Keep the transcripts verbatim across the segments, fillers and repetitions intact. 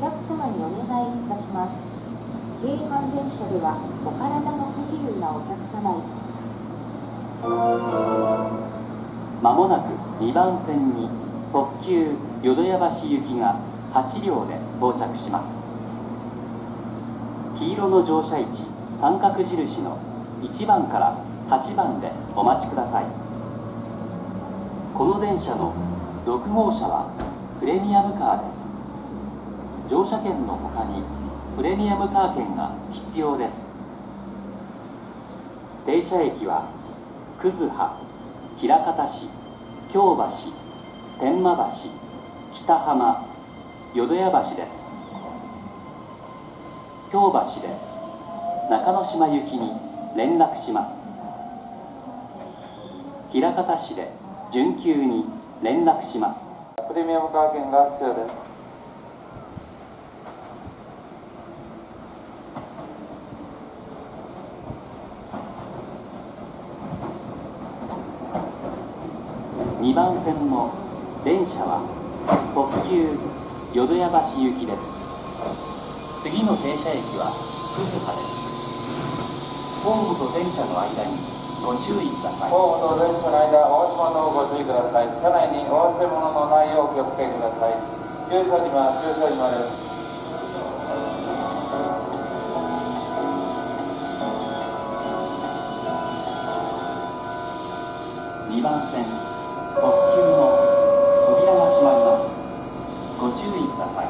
客様にお願いいたします。京阪電車ではお体の不自由なお客様に。 まもなくにばん線に特急淀屋橋行きがはち両で到着します。黄色の乗車位置三角印のいちばんからはちばんでお待ちください。この電車のろく号車はプレミアムカーです。乗車券のほかにプレミアムカー券が必要です。停車駅は葛葉、枚方市、京橋、天満橋、北浜、淀屋橋です。京橋で中之島行きに連絡します。枚方市で準急に連絡します。 プレミアムカー券が必要です。 にばん線の電車は特急淀屋橋行きです。次の停車駅は葛葉です。ホームと電車の間にご注意ください。 ホームと電車の間、お足元をご注意ください。車内にお忘れ物のないようお気をつけください。駐車島、駐車島です。 にばん線特急の扉が閉まります。ご注意ください。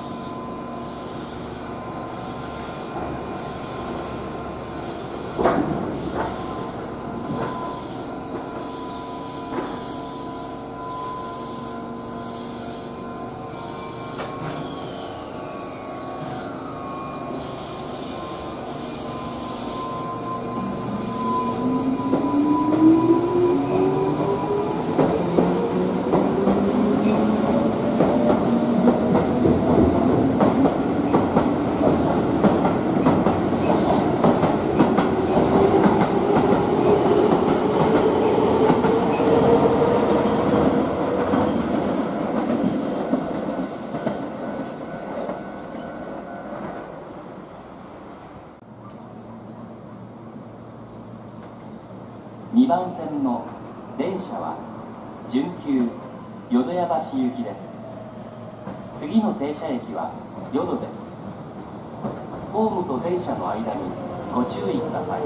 にばん線の電車は準急淀屋橋行きです。次の停車駅は淀です。ホームと電車の間にご注意ください。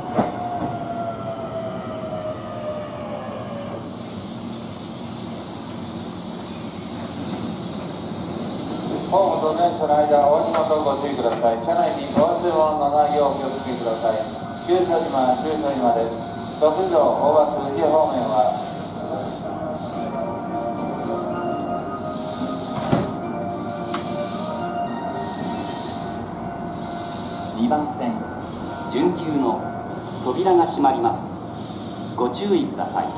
ホームと電車の間、お足元をご注意ください。車内にお忘れ物のないようお気をつけください。駐車島、駐車島です。六条大橋富士方面はにばん線準急の扉が閉まります。ご注意ください。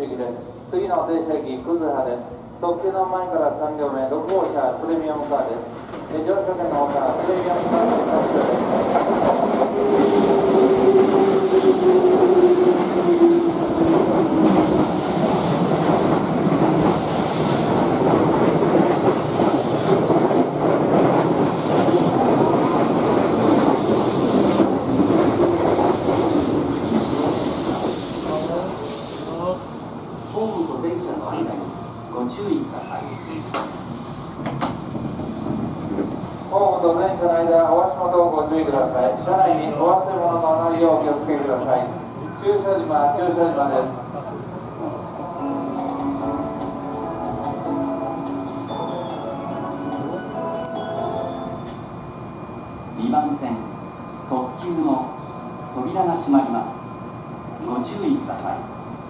席です。次の停車駅、葛葉です。特急の前からさん両目、ろく号車プレミアムカーです。乗車券のほか、プレミアムカードに対ホームと電車の間にご注意ください。 ホームと電車の間、お足元をご注意ください。車内にお忘れ物のないようお気をつけください。駐車島、駐車島です。 にばん線特急の扉が閉まります。ご注意ください。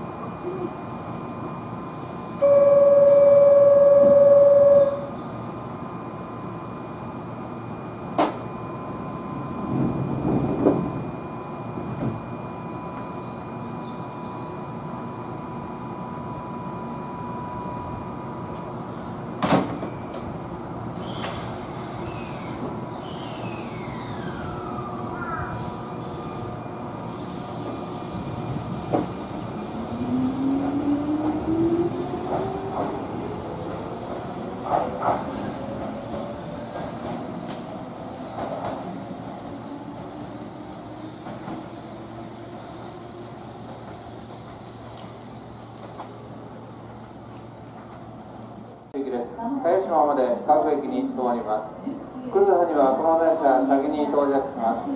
駅です。萱島まで各駅に止まります。葛葉にはこの電車先に到着します。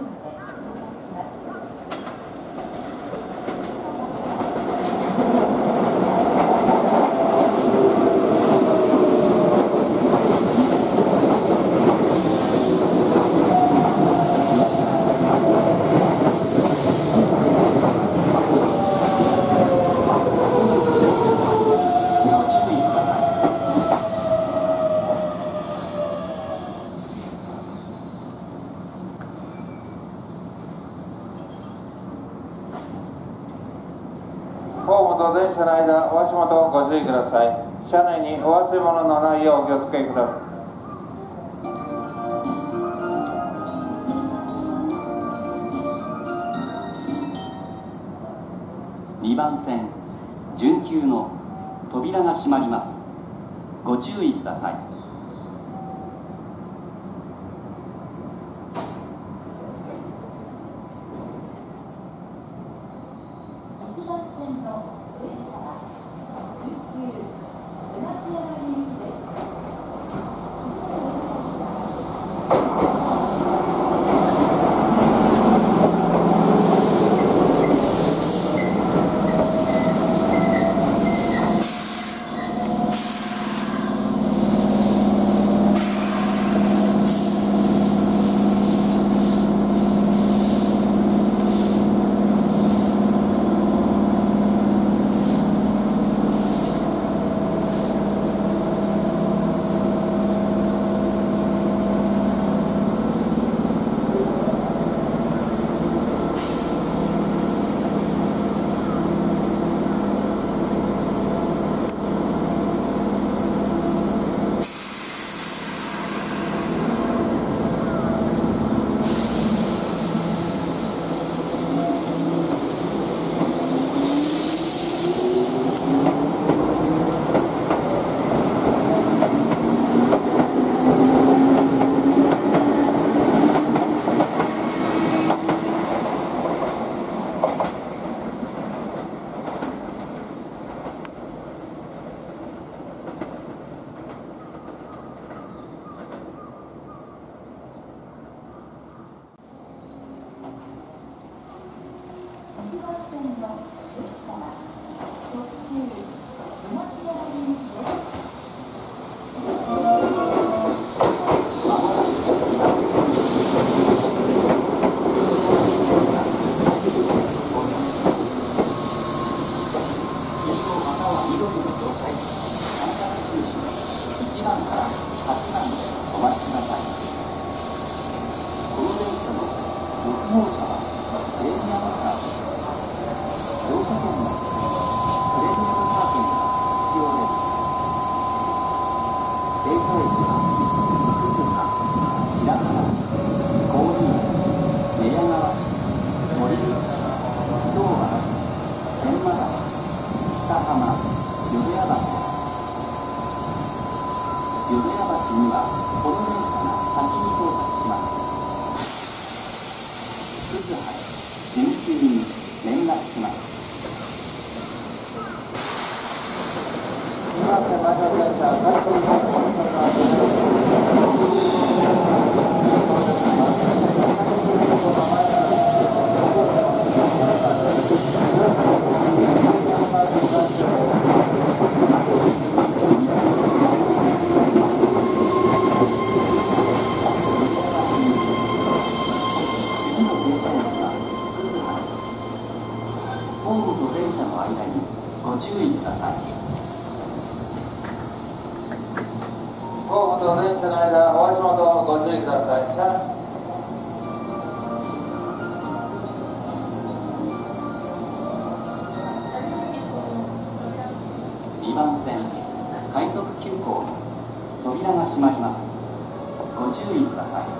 ホームと電車の間、お足元をご注意ください。車内にお忘れ物のないようお気をつけください。 にばん線準急の扉が閉まります。ご注意ください。 いちばん線の電車は準急江松山行きです。 にばん線快速急行扉が閉まります。ご注意ください。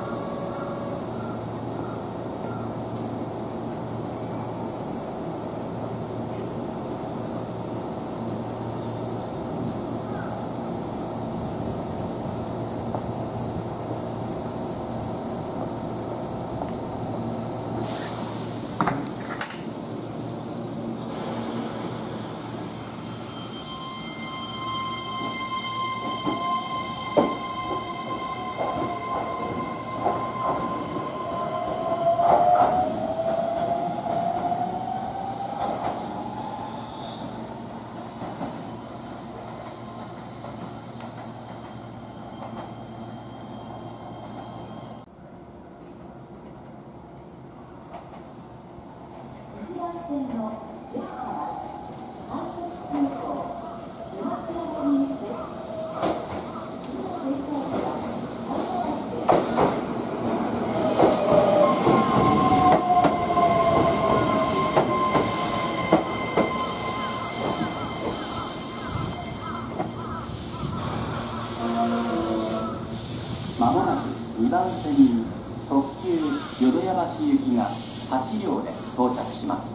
まもなくにばん線に特急淀屋橋行きがはち両で到着します。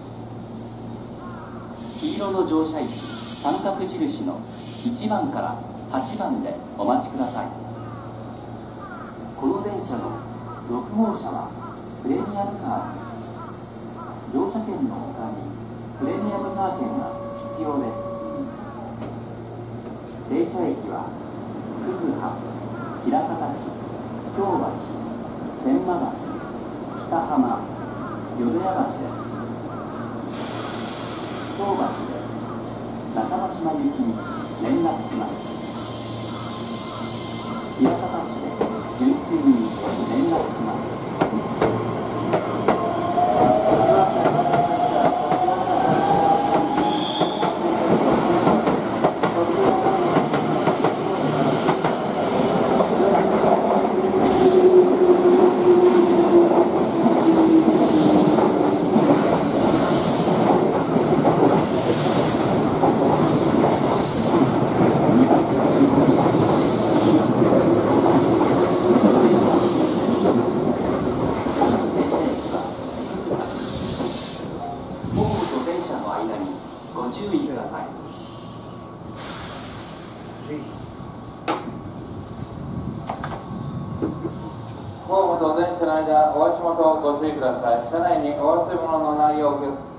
黄色の乗車位置三角印のいちばんからはちばんでお待ちください。この電車のろく号車はプレミアムカーです。乗車券の他にプレミアムカー券が必要です。停車駅は葛葉、枚方市、京橋、天満橋、北浜、淀屋橋です。京橋で中之島行きに連絡します。枚方市で準急に連絡します。 ホームと電車の間、お足元をご注意ください。車内にお忘れ物のないようお気をつけ。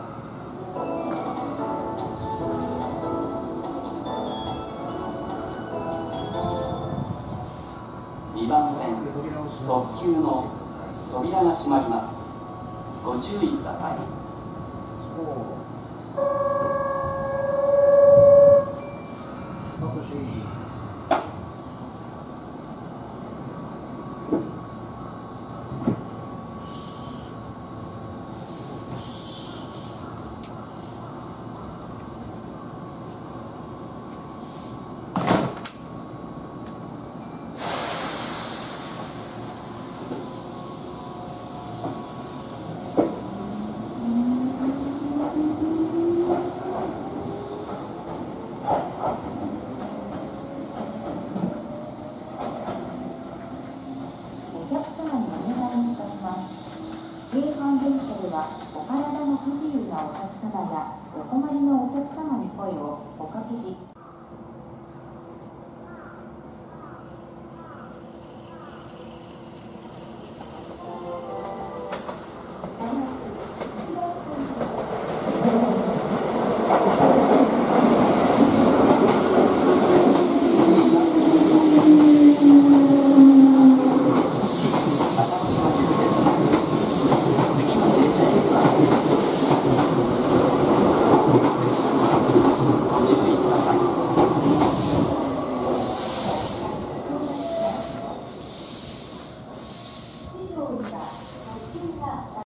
にばん線特急の扉が閉まります。ご注意ください。 お困りのお客様に声をおかけし